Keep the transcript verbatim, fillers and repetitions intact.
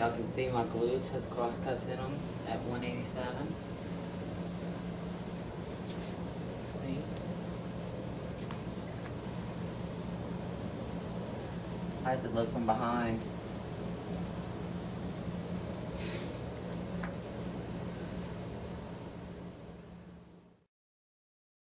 Y'all can see my glutes has cross cuts in them at one eighty-seven. See? How does it look from behind?